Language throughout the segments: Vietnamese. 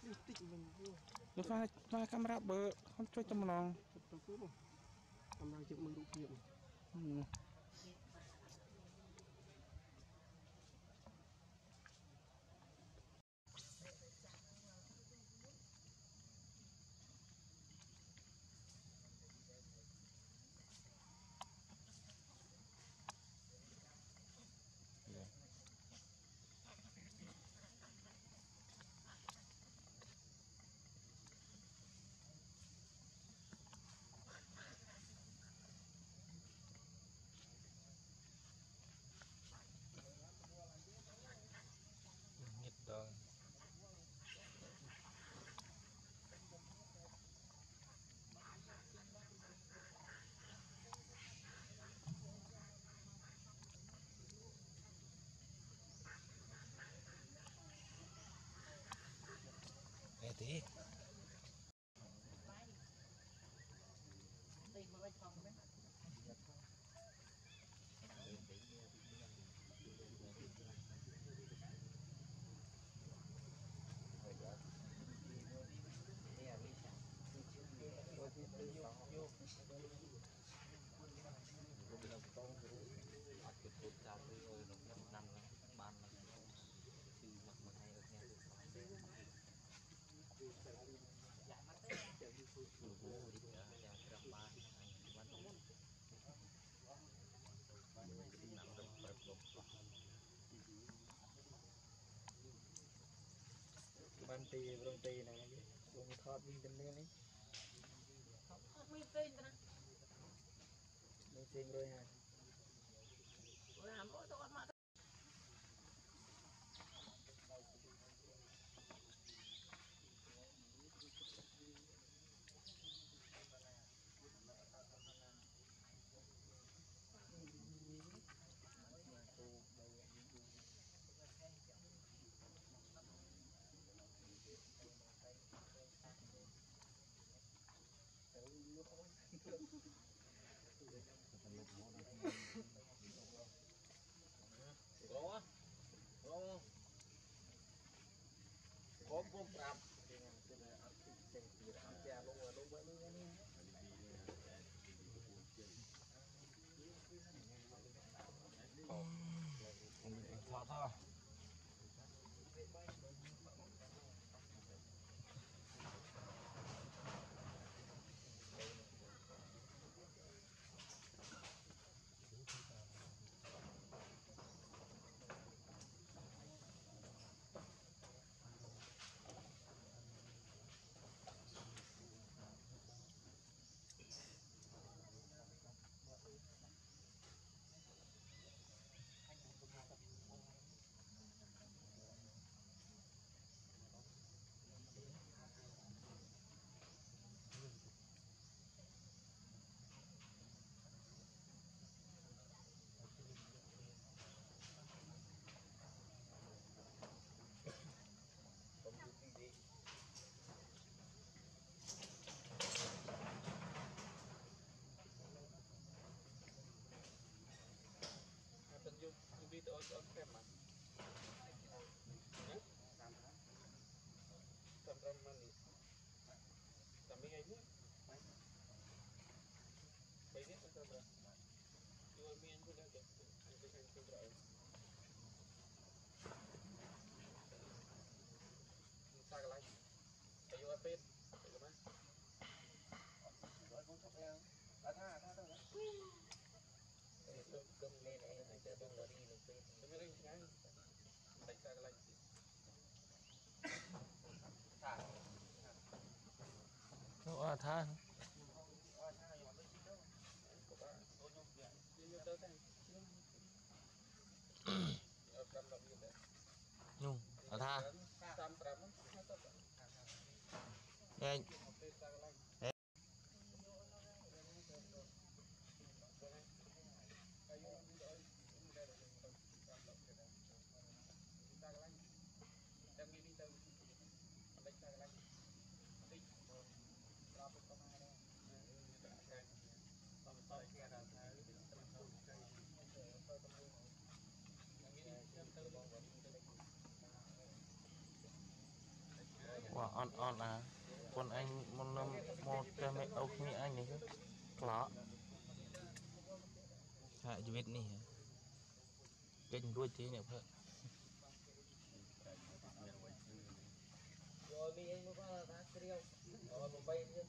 nó pha camera bờ không chơi tầm lòng camera chụp mừng rụt nhiều nhiệt rồi để tí ban tì rong tì này dùng thọt mình tên lên đấy thọt mình tên nè mình tên rồi hả làm mỗi tôi mà có bom rạp thôi Tận dụng video on camera. Camera mana? Kami ini. Baik ni camera. Jual mian pun ada. Ada camera. Kita lagi. Ayo apet. Ayo mas. Rồi con chọc leo. Tha thôi. Cơm lên này phải cho bông nó đi được bên nó lên ngay đánh ra cái lạnh thả nó tha nhung tha nhanh đang đi từ đánh ra cái lạnh đi ra bên con ai đây tôm kia là thấy wow on à con anh một cái mẹ ốc như anh này chứ lọ hạ chú biết nè kênh đuôi tí này phải rồi mình mới có đá kêu rồi một bay chứ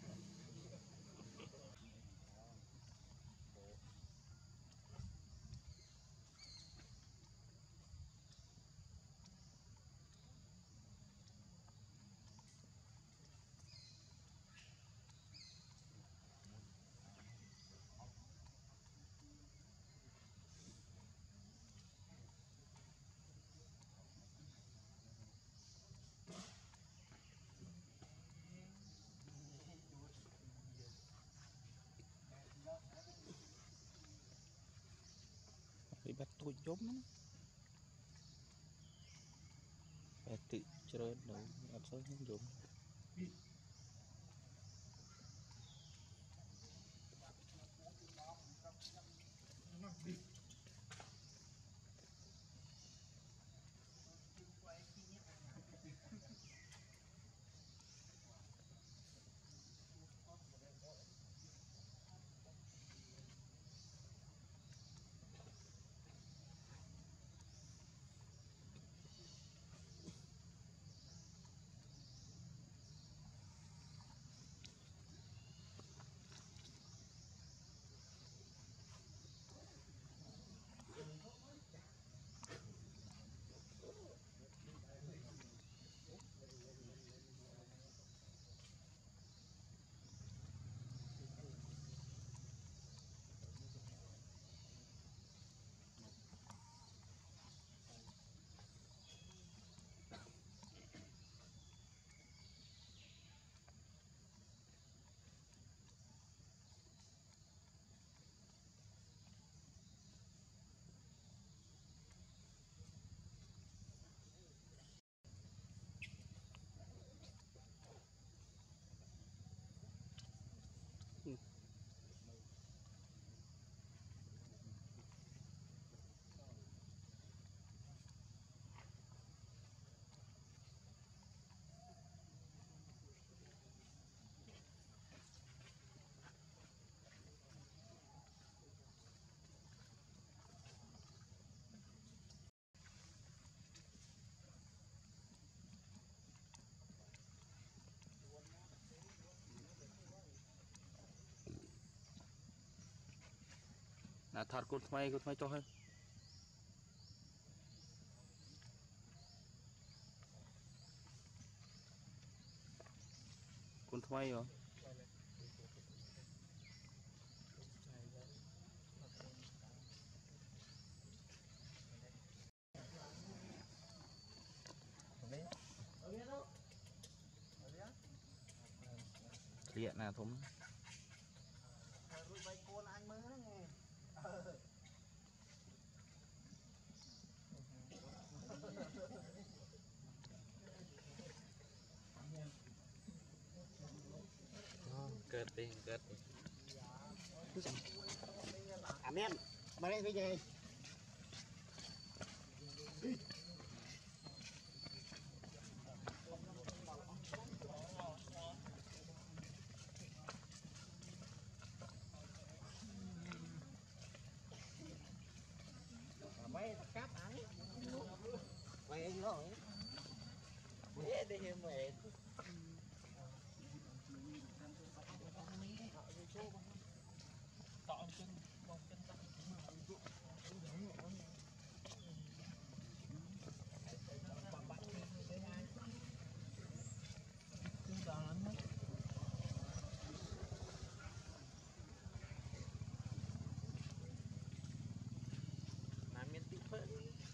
bị bắt tôi giống phải tự chơi đâu ăn sớm không dùng là thật con thay cho hơn con thay rồi hiện là thúng rồi bay con anh mới nghe cất đi Amen. Mà đây bây giờ mấy cáp ấy mày anh rồi dễ đi em mệt tọt chân bông chân tắt làm miếng tí phết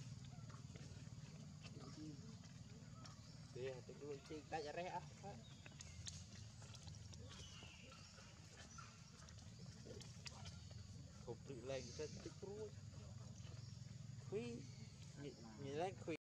thì tôi đuôi chi đại ra á không tự lên sẽ tích ruồi khuy nhìn lên khuy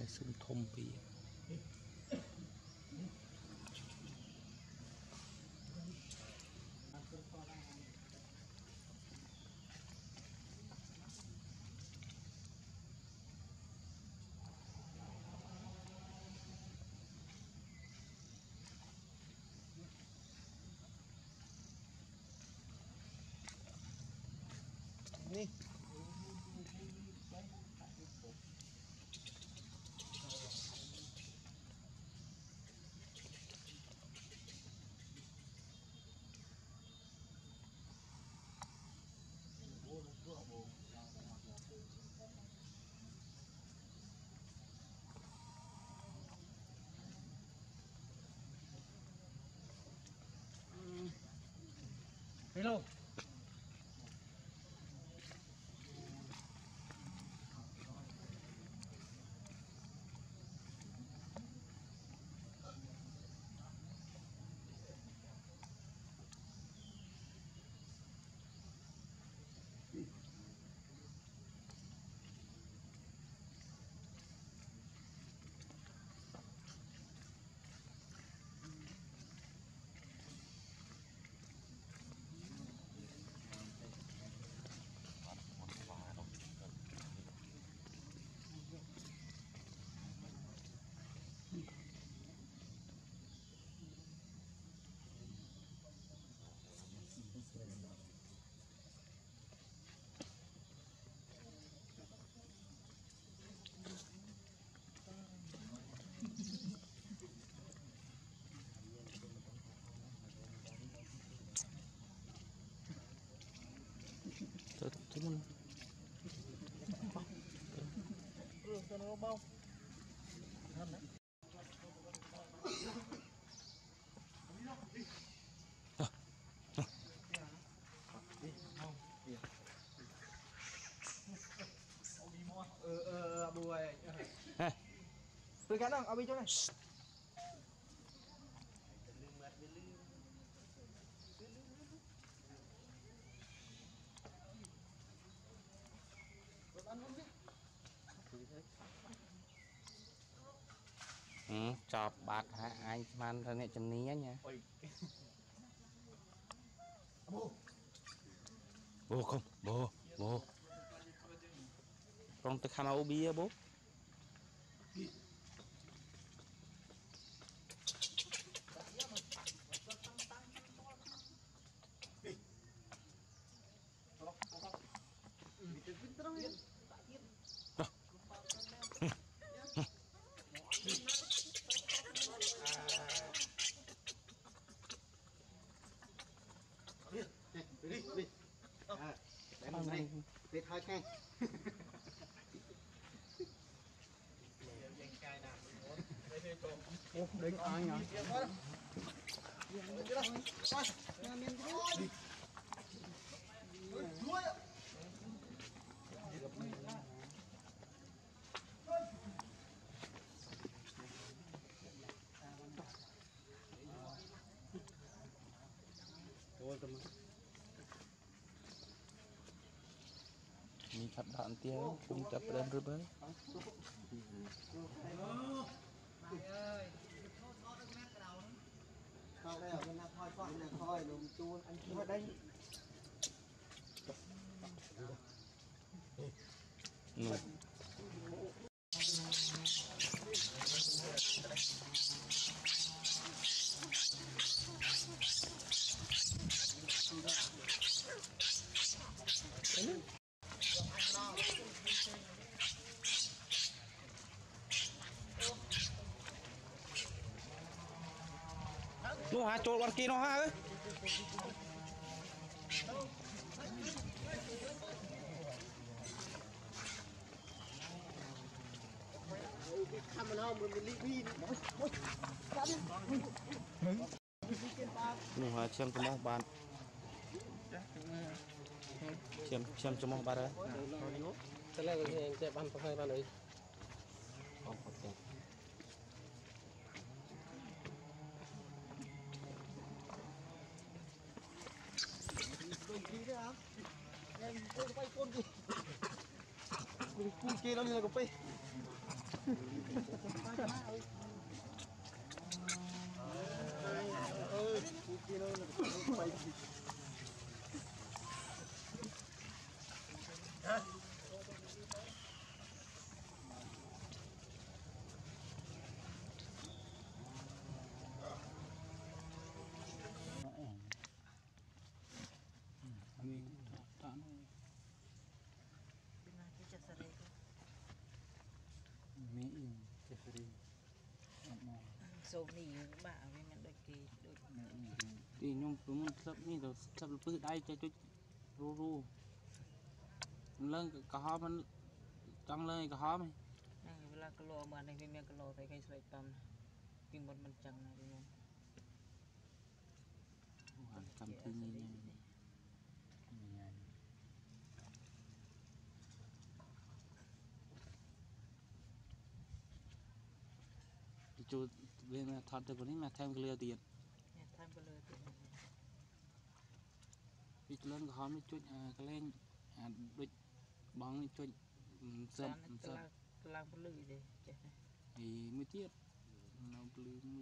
phải sưng thôm bì Đi. Hello. Cuman Nó bao. Bùi. Tôi cắn không? Ao bi chỗ này. chọp bạc hả anh man ra này chân ní nha bố không bố trong tới khăn áo bia bố Đi. Để mình đây. Đi thôi khen. Đừng ai nhỉ? mình thật đoạn tiêu cùng tập lên rồi bơi Thôi đây ở bên nào thôi con này thôi đừng chua anh chua ở đây. nó hả trộn con kia nó hả ơi Khăm nó mình Libby nó hả xem cho mong bạn xem cho mong bạn đấy cái này thì anh sẽ ban phải hai ban đấy. Em quay con gì? Mình kia nó như là cà phê. số này bà với mình đôi kỳ đôi thì nhung cũng sắp ní rồi sắp bự đây cho ru ru lên cả hómมันtrăng lên cả hóm này nàyเวลากะโลมาในพี่เมียกะโลใส่ไข่ใส่ตำกินบนมันจังนะพี่เมีย cầm thi nha chú bên mà thọt được này mà thêm cái lừa tiền เนี่ยทำไปเลยติดพี่เล่นก็หอมช่วยก็เล่นด้วยบ้องช่วยเสริสาม มกลางไปเลยดิเจ๊ไอ้มือเทียบเราปลืม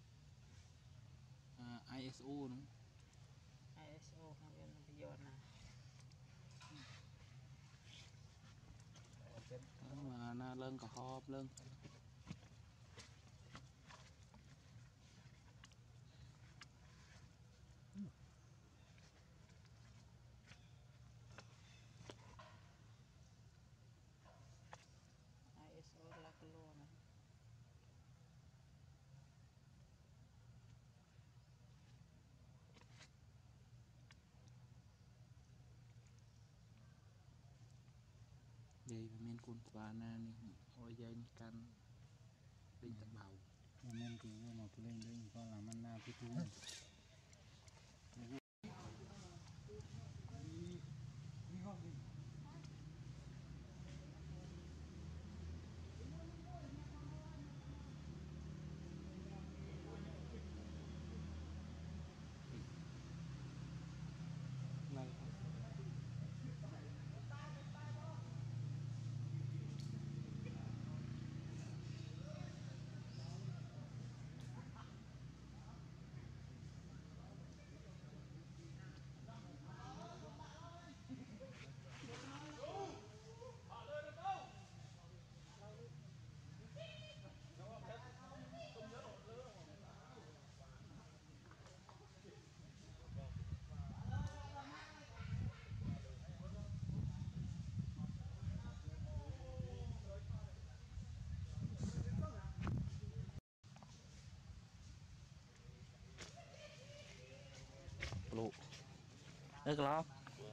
ISO นะ ISO ครับเป็นประโยชน์นะ mà na lên cả hộp lên ISO ละกิโลนะ vậy mình cuốn và na này ôi dây can đi tập bầu mình cứ một lên đây có làm ăn na cái tu này lụ được không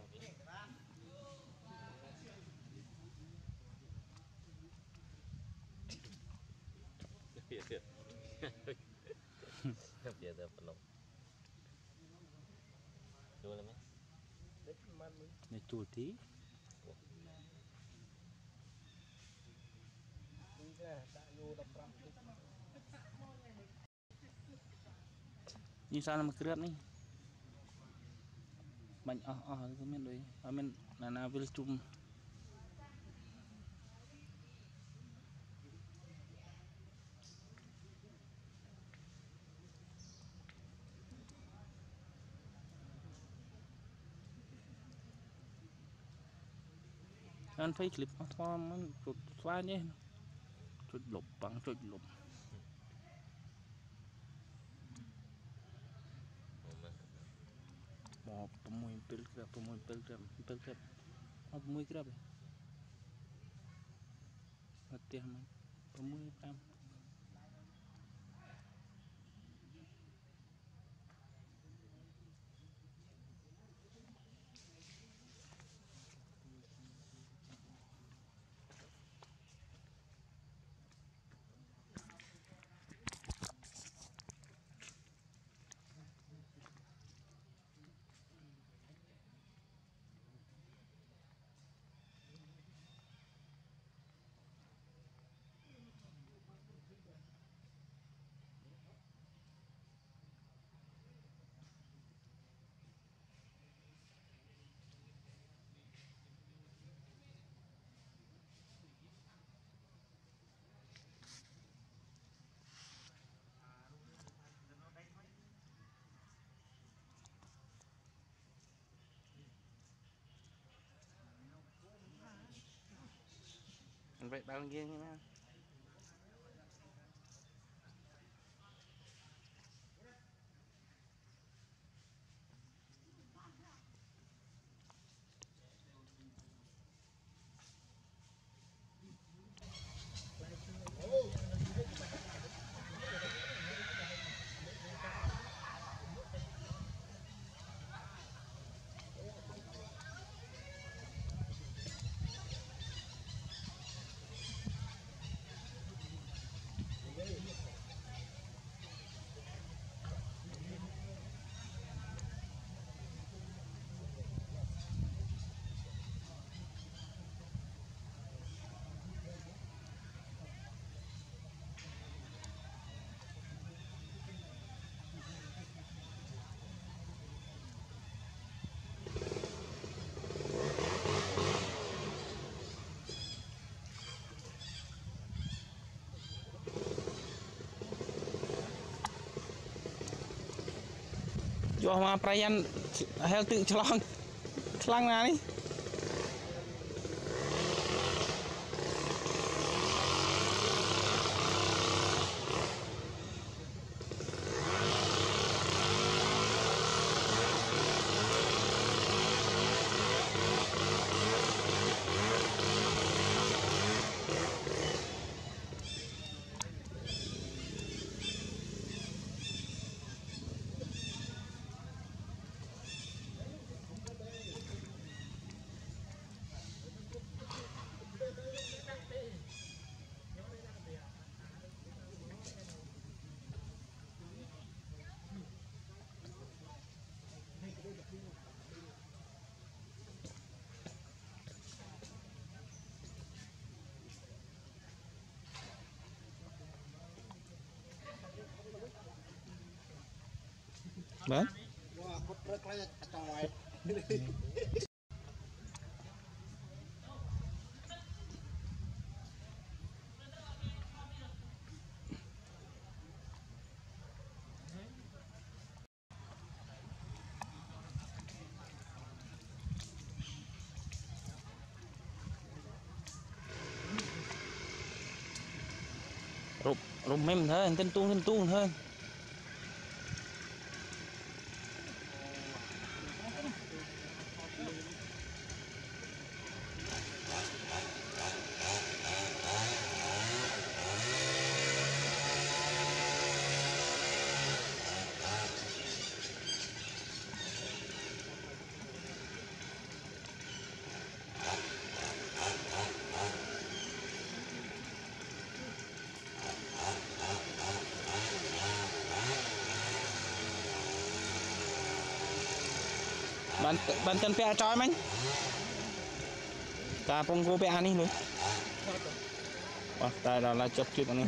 Dia dah penuh. Dua lagi. này chuột tí như sao mà kêu này bánh cái miếng đấy mình là vil chung anh phải clip nóมันจุดไฟนี่จุดหลบปังจุดหลบ Mama. mau pemuin pilgrab mau grab ya latihan man pemuin pam vậy bao nhiêu như thế cho mà prayan heo tự chlang na đi đấy rụm mềm thôi tên tuôn thôi bạn chân phe trói mình ta phong cô phe đi luôn ta là chụp chuyện này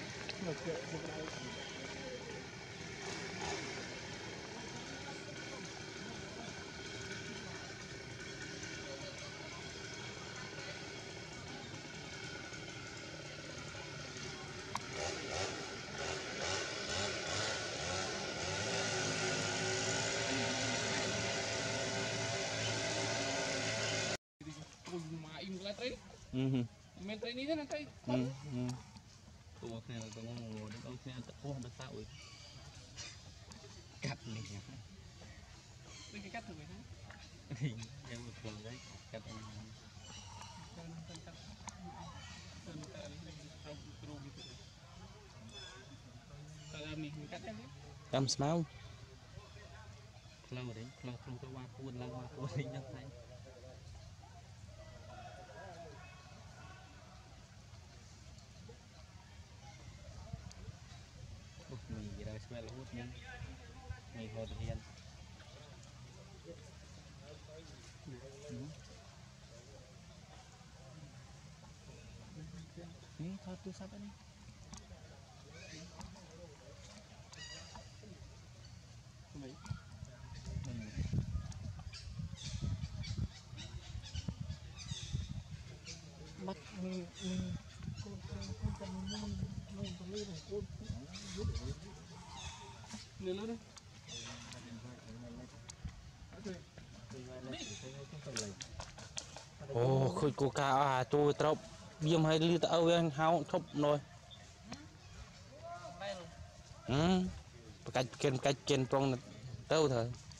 Main train ini nanti. Tua kena tengok ngồi đến đâu xe tập hoa được sao vậy? Cắt này nhỉ? Cái cắt thử vậy hả? Thì em một lần đấy cắt em. cầm smile Lâu đấy, lâu không có qua cuốn lâu qua cuốn đi nhắc thấy. Mình gì đây smell hút nhưng mình hồi hiện. ini satu siapa nih bắt mình con Lên luôn đi. oh khôi cô ca à tôi trâu viêm hay lưu tao với anh hao thúc rồi cách trên trong tao thôi